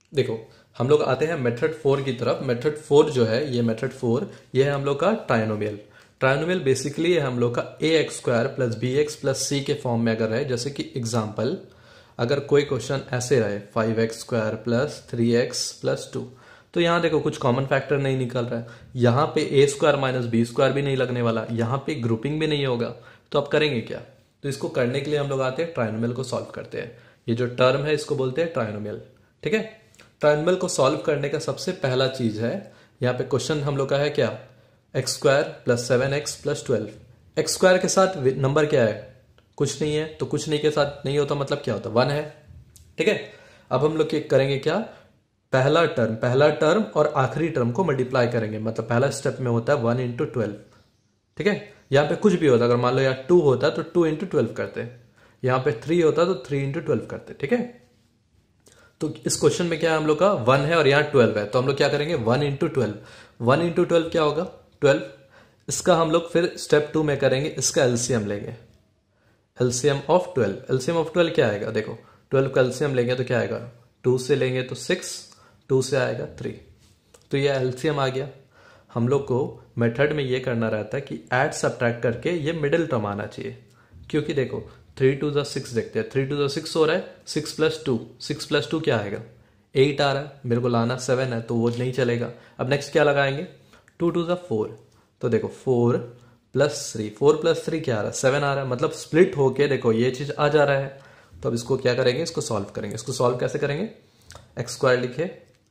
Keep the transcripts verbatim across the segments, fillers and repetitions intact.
देखो हम लोग आते हैं मेथड फोर की तरफ। मेथड फोर जो है, ये मेथड फोर, ये है हम लोग का ट्राइनोमियल। ट्राइनोमियल बेसिकली है हम लोग का A x square plus B x plus C के फॉर्म में अगर रहे, जैसे कि एग्जाम्पल अगर कोई क्वेश्चन ऐसे रहे five x square plus three x plus two, तो यहाँ देखो कुछ कॉमन फैक्टर नहीं निकल रहा है। यहाँ पे A square minus B square भी नहीं लगने वाला, यहाँ पे ग्रुपिंग भी नहीं होगा। तो अब करेंगे क्या? तो इसको करने के लिए हम लोग आते हैं ट्राइनोमियल को सॉल्व करते हैं। ये जो टर्म है इसको बोलते हैं ट्राइनोमियल। ठीक है, ट्राइनोमियल को सॉल्व करने का सबसे पहला चीज है, यहाँ पे क्वेश्चन हम लोग का है क्या, x square plus seven x plus twelve. X square के साथ नंबर क्या है, कुछ नहीं है, तो कुछ नहीं के साथ नहीं होता मतलब क्या होता, वन है। ठीक है, अब हम लोग करेंगे क्या, पहला टर्म पहला टर्म और आखिरी टर्म को मल्टीप्लाई करेंगे। मतलब पहला स्टेप में होता है वन इंटू ट्वेल्व। ठीक है, यहाँ पे कुछ भी होता, अगर मान लो यहाँ टू होता तो टू इंटू ट्वेल्व करते, यहाँ पे थ्री होता तो थ्री इंटू ट्वेल्व करते। ठीक है, तो इस क्वेश्चन में क्या है, हम लोग का वन है और यहाँ ट्वेल्व है, तो हम लोग क्या करेंगे, one into twelve. One into twelve क्या होगा, ट्वेल्व। इसका हम लोग फिर स्टेप टू में करेंगे, इसका एलसीएम लेंगे। LCM of twelve, LCM of twelve क्या आएगा, देखो ट्वेल्व का एलसीएम लेंगे तो क्या आएगा, टू से लेंगे तो सिक्स, टू से आएगा थ्री, तो ये एलसीएम आ गया। हम लोग को मेथड में ये करना रहता है कि ऐड सब्ट्रैक्ट करके ये मिडिल टर्म आना चाहिए, क्योंकि देखो थ्री टू ज़ा सिक्स देखते हैं, थ्री टू ज़ा सिक्स हो रहा है, six plus two, six plus two क्या आएगा, एट आ रहा है, मेरे को लाना सेवन है तो वो नहीं चलेगा। अब नेक्स्ट क्या लगाएंगे, टू टू ज़ा फोर, तो देखो four plus three, four plus three क्या आ रहा है, सेवन आ रहा है, मतलब स्प्लिट होके देखो ये चीज आ जा रहा है। तो अब इसको क्या करेंगे, इसको सॉल्व करेंगे। इसको सॉल्व कैसे करेंगे, एक्स स्क्वायर लिखे,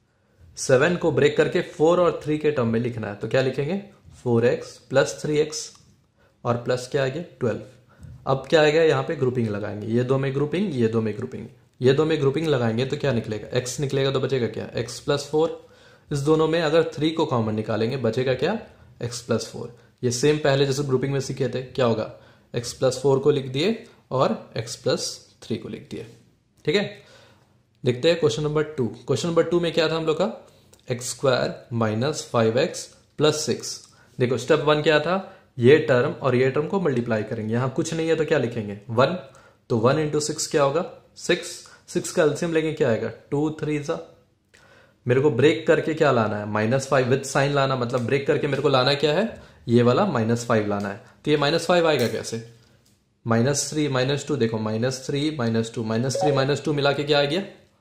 सेवन को ब्रेक करके फोर और थ्री के टर्म में लिखना है, तो क्या लिखेंगे, four x plus three x और प्लस क्या आ गया ट्वेल्व। अब क्या आएगा, यहाँ पे ग्रुपिंग लगाएंगे, ये दो में ग्रुपिंग, ये दो में ग्रुपिंग, ये दो में ग्रुपिंग लगाएंगे तो क्या निकलेगा, एक्स निकलेगा तो बचेगा क्या, एक्स प्लस फोर। इस दोनों में अगर थ्री को कॉमन निकालेंगे बचेगा क्या, एक्स प्लस फोर। ये सेम पहले जैसे ग्रुपिंग में सीखे थे, क्या होगा, एक्स प्लस फोर को लिख दिए और एक्स प्लस थ्री को लिख दिए। ठीक है, देखते हैं question number two. Question number two में क्या था हम लोग का, x square minus five x plus six. देखो स्टेप वन क्या था, ये टर्म और ये टर्म को मल्टीप्लाई करेंगे, यहां कुछ नहीं है तो क्या लिखेंगे, वन, तो वन इंटू सिक्स क्या होगा, सिक्स। सिक्स का एलसीएम लेंगे क्या आएगा, टू थ्री सा, मेरे को ब्रेक करके क्या लाना है, माइनस फाइव विद साइन लाना, मतलब ब्रेक करके मेरे को लाना क्या है, ये वाला माइनस फाइव लाना है। तो ये माइनस फाइव आएगा कैसे, माइनस थ्री माइनस टू, देखो minus three minus two, minus three minus two मिला के क्या आ गया,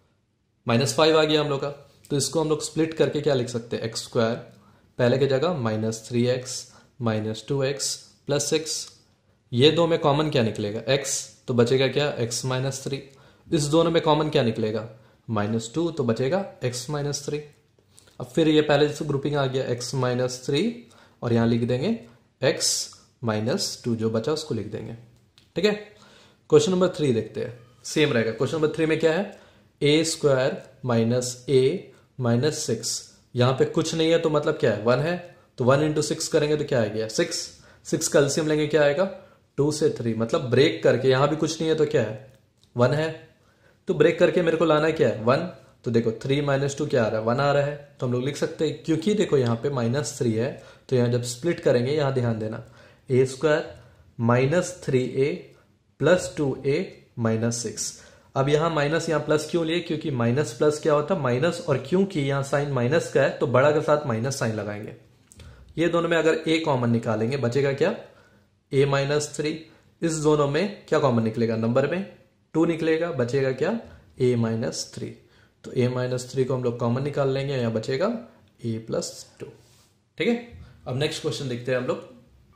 माइनस फाइव आ गया हम लोग का। तो इसको हम लोग स्प्लिट करके क्या लिख सकते हैं, एक्स स्क्वायर पहले की जगह minus three x minus two x plus six, ये दो में कॉमन क्या निकलेगा, एक्स, तो बचेगा क्या, एक्स माइनस थ्री। इस दोनों में कॉमन क्या निकलेगा, माइनस टू, तो बचेगा एक्स माइनस थ्री। अब फिर ये पहले जैसे ग्रुपिंग आ गया, एक्स माइनस थ्री और यहां लिख देंगे एक्स माइनस टू, जो बचा उसको लिख देंगे। ठीक है, क्वेश्चन नंबर थ्री देखते हैं, सेम रहेगा। क्वेश्चन नंबर थ्री में क्या है, A square minus A minus six, यहां पे कुछ नहीं है तो मतलब क्या है, वन है, तो वन इंटू सिक्स करेंगे तो क्या आ गया, सिक्स। सिक्स का एलसीएम लेंगे क्या आएगा, टू से थ्री, मतलब ब्रेक करके, यहां भी कुछ नहीं है तो क्या है, वन है, तो ब्रेक करके मेरे को लाना क्या है, वन। तो देखो थ्री माइनस टू क्या आ रहा है, वन आ रहा है, तो हम लोग लिख सकते हैं, क्योंकि देखो यहाँ पे माइनस थ्री है, तो यहाँ जब स्प्लिट करेंगे यहाँ ध्यान देना, A square minus three A plus two A minus six. अब यहाँ माइनस यहाँ प्लस क्यों लिए, क्योंकि माइनस प्लस क्या होता है माइनस, और क्योंकि यहाँ साइन माइनस का है तो बड़ा के साथ माइनस साइन लगाएंगे। ये दोनों में अगर ए कॉमन निकालेंगे बचेगा क्या, ए माइनस थ्री। इस दोनों में क्या कॉमन निकलेगा, नंबर में टू निकलेगा, बचेगा क्या, ए माइनस थ्री। तो ए माइनस थ्री को हम लोग कॉमन निकाल लेंगे, यहाँ बचेगा ए प्लस टू। ठीक है, अब नेक्स्ट क्वेश्चन देखते हैं हम लोग।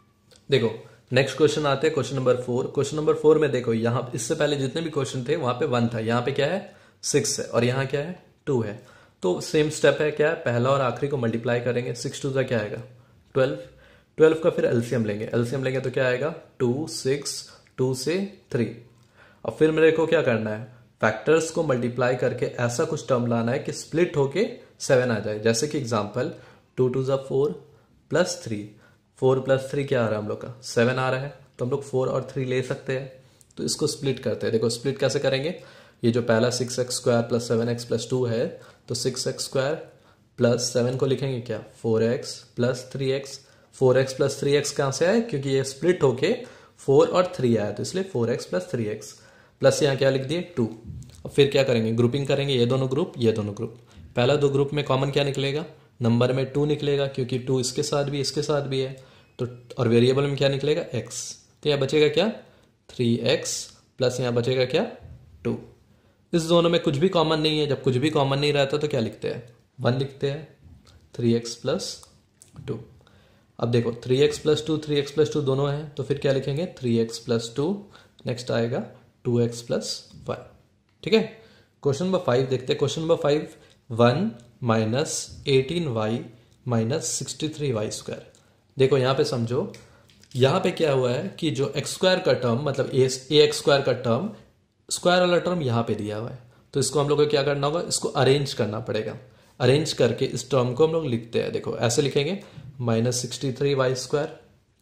देखो नेक्स्ट क्वेश्चन आते हैं question number four. Question number four में देखो यहाँ इससे पहले जितने भी क्वेश्चन थे वहां पे वन था, यहाँ पे क्या है, सिक्स है, और यहाँ क्या है, टू है। तो सेम स्टेप है, क्या है, पहला और आखिरी को मल्टीप्लाई करेंगे, सिक्स टू का क्या आएगा, ट्वेल्व। ट्वेल्व का फिर एलसीएम लेंगे, एलसीएम लेंगे तो क्या आएगा, टू, सिक्स, टू से थ्री। अब फिर मेरे को क्या करना है, फैक्टर्स को मल्टीप्लाई करके ऐसा कुछ टर्म लाना है कि स्प्लिट होके सेवन आ जाए। जैसे कि एग्जांपल, टू टू ज़ा four plus three, four plus three क्या आ रहा है हम लोग का, सेवन आ रहा है, तो हम लोग फोर और थ्री ले सकते हैं। तो इसको स्प्लिट करते हैं, देखो स्प्लिट कैसे करेंगे, ये जो पहला six x square plus seven x plus two है, तो six x square plus seven को लिखेंगे क्या, four x plus three x. Four x plus three x कहाँ से आए, क्योंकि ये स्प्लिट होके फोर और थ्री आया, तो इसलिए four x plus three x plus यहाँ क्या लिख दिए, टू। अब फिर क्या करेंगे, ग्रुपिंग करेंगे, ये दोनों ग्रुप ये दोनों ग्रुप, पहला दो ग्रुप में कॉमन क्या निकलेगा, नंबर में टू निकलेगा क्योंकि टू इसके साथ भी इसके साथ भी है, तो और वेरिएबल में क्या निकलेगा, एक्स। तो यहाँ बचेगा क्या, थ्री एक्स प्लस यहाँ बचेगा क्या, टू। इस दोनों में कुछ भी कॉमन नहीं है, जब कुछ भी कॉमन नहीं रहता तो क्या लिखते हैं, वन लिखते हैं, थ्री एक्स प्लस टू। अब देखो three x plus two, three x plus two दोनों हैं, तो फिर क्या लिखेंगे, three x plus two, next आएगा टू एक्स प्लस वन। ठीक है, क्वेश्चन नंबर फाइव देखते हैं। Question number five, one minus eighteen y minus sixty three y square. देखो यहाँ पे समझो, यहाँ पे क्या हुआ है कि जो एक्स स्क्वायर का टर्म मतलब ए एक्स स्क्वायर का टर्म, स्क्वायर वाला टर्म यहाँ पे दिया हुआ है, तो इसको हम लोग को क्या करना होगा, इसको अरेंज करना पड़ेगा। अरेंज करके इस टर्म को हम लोग लिखते हैं, देखो ऐसे लिखेंगे, minus sixty three y square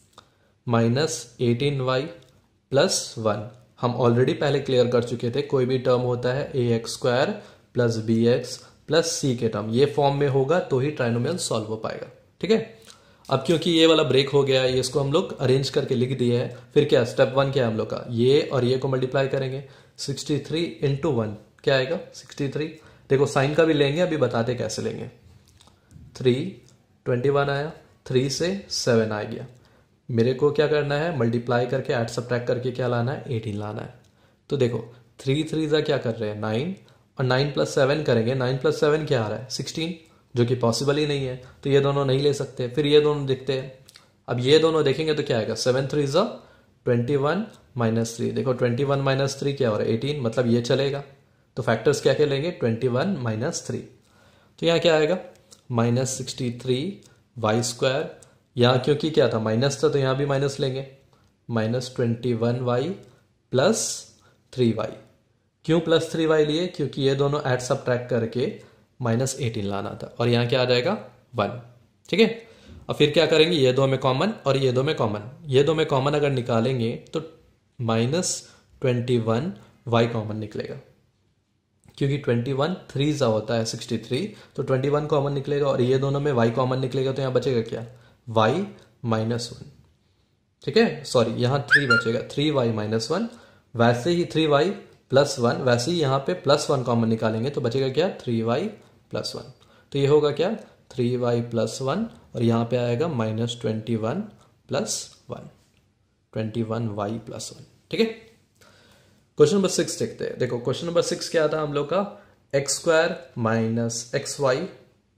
minus eighteen y plus one. हम ऑलरेडी पहले क्लियर कर चुके थे, कोई भी टर्म होता है A x square plus B x plus C के टर्म, ये फॉर्म में होगा तो ही ट्राइनोमियल सॉल्व हो पाएगा। ठीक है, अब क्योंकि ये वाला ब्रेक हो गया है, ये इसको हम लोग अरेंज करके लिख दिए है। फिर क्या स्टेप वन क्या है हम लोग का, ये और ये को मल्टीप्लाई करेंगे, सिक्सटी थ्री इंटू वन क्या आएगा, सिक्सटी थ्री। देखो साइन का भी लेंगे, अभी बताते कैसे लेंगे। थ्री ट्वेंटी वन आया, थ्री से सेवन आ गया, मेरे को क्या करना है, मल्टीप्लाई करके ऐड सब्ट्रैक्ट करके क्या लाना है, एटीन लाना है। तो देखो थ्री थ्री जा क्या कर रहे हैं, नाइन, और नाइन प्लस सेवन करेंगे, नाइन प्लस सेवन क्या आ रहा है, सिक्सटीन, जो कि पॉसिबल ही नहीं है, तो ये दोनों नहीं ले सकते। फिर ये दोनों देखते हैं, अब ये दोनों देखेंगे तो क्या आएगा, सेवन थ्री जा ट्वेंटी वन माइनस थ्री। देखो ट्वेंटी वन माइनस थ्री क्या हो रहा है, एटीन, मतलब ये चलेगा। तो फैक्टर्स क्या क्या लेंगे, ट्वेंटी वन माइनस थ्री, तो यहाँ क्या आएगा, minus sixty three y square. यहाँ क्योंकि क्या था, माइनस था, तो यहाँ भी माइनस लेंगे, minus twenty one y plus three y. क्यों प्लस थ्री वाई लिए, क्योंकि ये दोनों ऐड सब्ट्रैक्ट करके माइनस एटीन लाना था, और यहाँ क्या आ जाएगा, वन। ठीक है, और फिर क्या करेंगे, ये दो में कॉमन और ये दो में कॉमन, ये दो में कॉमन अगर निकालेंगे तो minus twenty one y common निकलेगा, क्योंकि ट्वेंटी वन थ्री जा होता है सिक्सटी थ्री, तो ट्वेंटी वन कॉमन निकलेगा, और ये दोनों में y कॉमन निकलेगा, तो यहाँ बचेगा क्या, y माइनस वन। ठीक है, सॉरी यहाँ थ्री बचेगा, थ्री वाई माइनस वन। वैसे ही थ्री वाई प्लस वन, वैसे ही यहाँ पे प्लस वन कॉमन निकालेंगे तो बचेगा क्या, थ्री वाई प्लस वन। तो ये होगा क्या, थ्री वाई प्लस वन, और यहाँ पे आएगा minus twenty one plus one, twenty one y plus one. ठीक है, क्वेश्चन नंबर सिक्स देखते हैं। देखो क्वेश्चन नंबर सिक्स क्या था हम लोग का, x square minus x y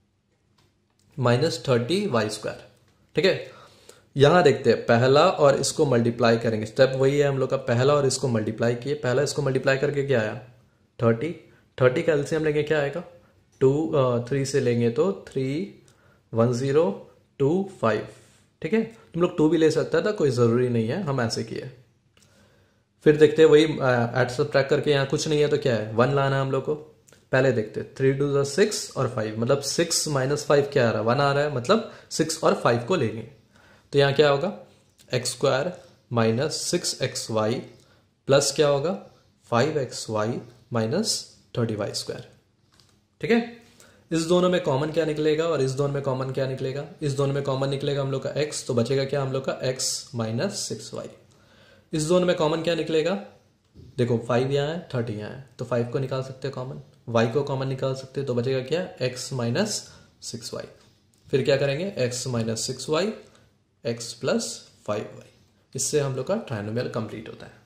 minus thirty y square. ठीक है, यहां देखते हैं, पहला और इसको मल्टीप्लाई करेंगे, स्टेप वही है हम लोग का, पहला और इसको मल्टीप्लाई किए, पहला इसको मल्टीप्लाई करके क्या आया, थर्टी। थर्टी का एलसीएम लेंगे क्या आएगा, टू थ्री से लेंगे तो three one zero two five. ठीक है, तुम लोग टू भी ले सकता था, कोई जरूरी नहीं है, हम ऐसे किए। फिर देखते हैं वही ऐड सब्ट्रैक्ट करके, यहाँ कुछ नहीं है तो क्या है, वन लाना है हम लोग को। पहले देखते हैं, थ्री टू सिक्स और फाइव, मतलब सिक्स माइनस फाइव क्या आ रहा है, वन आ रहा है, मतलब सिक्स और फाइव को लेंगे। तो यहाँ क्या होगा, x square minus six x y plus क्या होगा, five x y minus thirty y square. ठीक है, इस दोनों में कॉमन क्या निकलेगा और इस दोनों में कॉमन क्या निकलेगा, इस दोनों में कॉमन निकलेगा हम लोग का x, तो बचेगा क्या हम लोग का x माइनस सिक्स वाई। इस दोनों में कॉमन क्या निकलेगा, देखो फाइव यहाँ है, थर्टी यहाँ है, तो फाइव को निकाल सकते हैं कॉमन, y को कॉमन निकाल सकते हैं, तो बचेगा क्या, x माइनस सिक्स वाई। फिर क्या करेंगे, x minus six y x plus five y. इससे हम लोग का ट्राइनोमियल कंप्लीट होता है।